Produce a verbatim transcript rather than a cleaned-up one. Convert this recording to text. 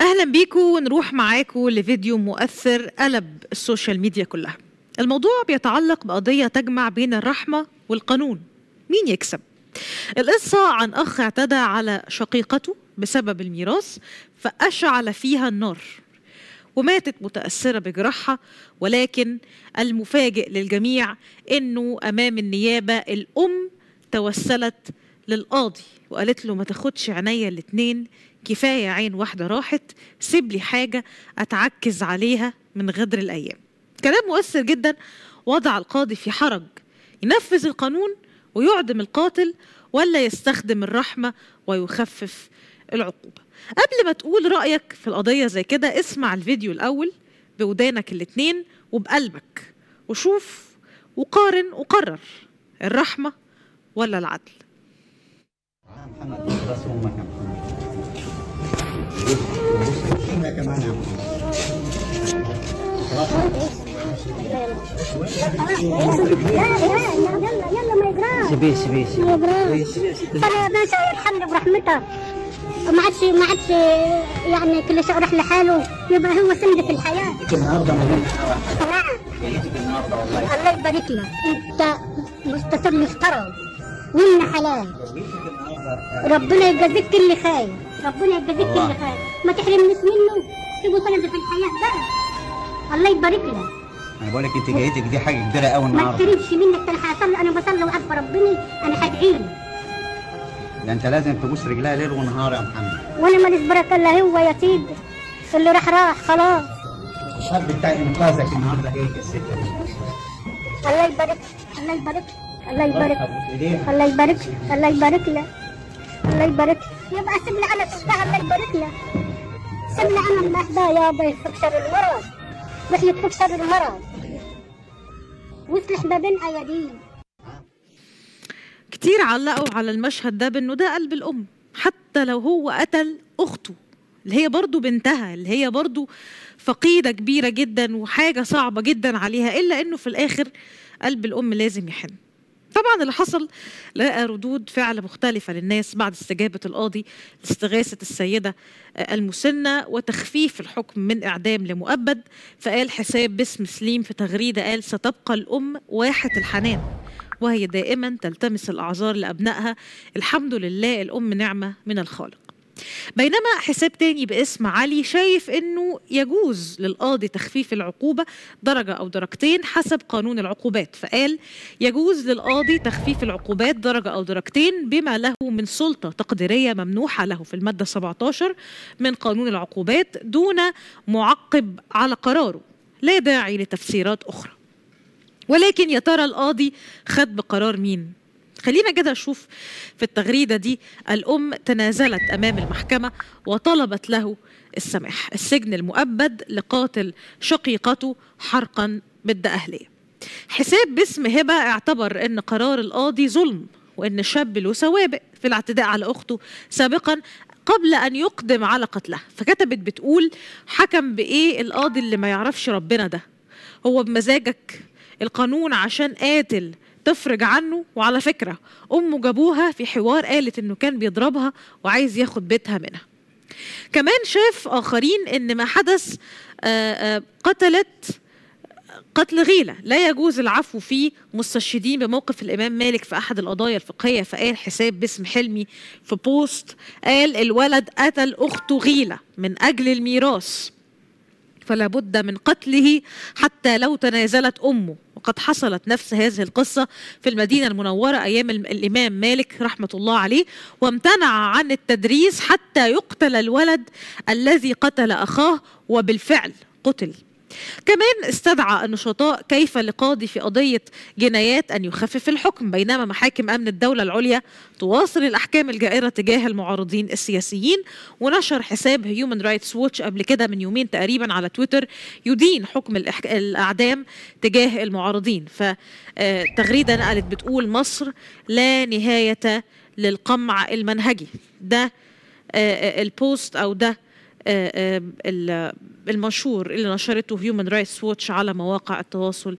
أهلا بيكم ونروح معاكم لفيديو مؤثر قلب السوشيال ميديا كلها. الموضوع بيتعلق بقضية تجمع بين الرحمة والقانون، مين يكسب؟ القصة عن أخ اعتدى على شقيقته بسبب الميراث فأشعل فيها النار وماتت متأثرة بجراحها، ولكن المفاجئ للجميع إنه أمام النيابة الأم توسلت للقاضي وقالت له ما تاخدش عينيا الاتنين، كفاية عين واحدة راحت، سيب لي حاجة أتعكز عليها من غدر الأيام. كلام مؤثر جدا وضع القاضي في حرج، ينفذ القانون ويعدم القاتل ولا يستخدم الرحمة ويخفف العقوبة. قبل ما تقول رأيك في القضية زي كده اسمع الفيديو الأول بودانك الاتنين وبقلبك وشوف وقارن وقرر الرحمة ولا العدل. يلا ما يجراش سيبيه سيبيه ما يجراش. انا باشا يرحمني برحمته، ما عادش ما عادش يعني كل شيء يروح لحاله، يبقى هو سند في الحياه. النهارده نعم النهارده والله الله يبارك لك، انت مستشار محترم ومن حلال، ربنا يجازيك كل خير، ربنا يجازيك كل خير، ما تحرمنيش منه، سيبه سند في الحياه بقى، الله يبارك لك. انا بقول لك انت جايتك دي حاجه كبيره قوي ما النهارده. تحرمش منك، انا هصلي، انا بصلي وعارفه ربنا انا هدعي له. ده انت لازم تبوس رجلها ليل ونهار يا محمد. وانا ماليش بركه الا هو يا سيدي، اللي راح راح خلاص. الشاب بتاع انقاذك النهارده جاي السكه دي. الله يبارك الله يبارك الله يبارك الله يبارك الله يبارك لك الله يبارك. يبقى سيب لي انا تشتغل، الله يبارك لك، سيب لي انا المهدى يابا، يفك شر المرض، مش يفك شر المرض، واصلح ما بين ايادينا. كتير علقوا على المشهد ده بأنه ده قلب الأم، حتى لو هو قتل أخته اللي هي برضو بنتها، اللي هي برضو فقيدة كبيرة جدا وحاجة صعبة جدا عليها، إلا أنه في الآخر قلب الأم لازم يحن. طبعا اللي حصل لقى ردود فعل مختلفة للناس بعد استجابة القاضي لاستغاثة السيدة المسنة وتخفيف الحكم من إعدام لمؤبد. فقال حساب باسم سليم في تغريدة قال ستبقى الأم واحة الحنان وهي دائما تلتمس الأعذار لأبنائها، الحمد لله الأم نعمة من الخالق. بينما حساب تاني باسم علي شايف انه يجوز للقاضي تخفيف العقوبة درجة او درجتين حسب قانون العقوبات، فقال يجوز للقاضي تخفيف العقوبات درجة او درجتين بما له من سلطة تقديرية ممنوحة له في المادة سبعة عشر من قانون العقوبات دون معقب على قراره، لا داعي لتفسيرات اخرى. ولكن يا ترى القاضي خد بقرار مين؟ خلينا كده نشوف في التغريدة دي. الأم تنازلت أمام المحكمة وطلبت له السماح، السجن المؤبد لقاتل شقيقته حرقا بالدقهلية. حساب باسم هبة اعتبر أن قرار القاضي ظلم وأن الشاب له سوابق في الاعتداء على أخته سابقا قبل أن يقدم على قتلها، فكتبت بتقول حكم بإيه القاضي اللي ما يعرفش ربنا ده؟ هو بمزاجك القانون عشان قاتل تفرج عنه؟ وعلى فكرة أمه جابوها في حوار قالت إنه كان بيضربها وعايز ياخد بيتها منها. كمان شاف آخرين إن ما حدث آآ آآ قتلت قتل غيلة لا يجوز العفو فيه، مستشهدين بموقف الإمام مالك في أحد القضايا الفقهية. فقال حساب باسم حلمي في بوست قال الولد قتل أخته غيلة من أجل الميراث فلا بد من قتله حتى لو تنازلت أمه. وقد حصلت نفس هذه القصة في المدينة المنورة أيام الإمام مالك رحمة الله عليه، وامتنع عن التدريس حتى يقتل الولد الذي قتل أخاه، وبالفعل قتل. كمان استدعى النشطاء كيف لقاضي في قضية جنايات أن يخفف الحكم، بينما محاكم أمن الدولة العليا تواصل الأحكام الجائرة تجاه المعارضين السياسيين. ونشر حساب هيومن رايتس ووتش قبل كده من يومين تقريبا على تويتر يدين حكم الأعدام تجاه المعارضين. فتغريدة نقلت بتقول مصر لا نهاية للقمع المنهجي. ده البوست أو ده المنشور اللي نشرته هيومن رايتس ووتش على مواقع التواصل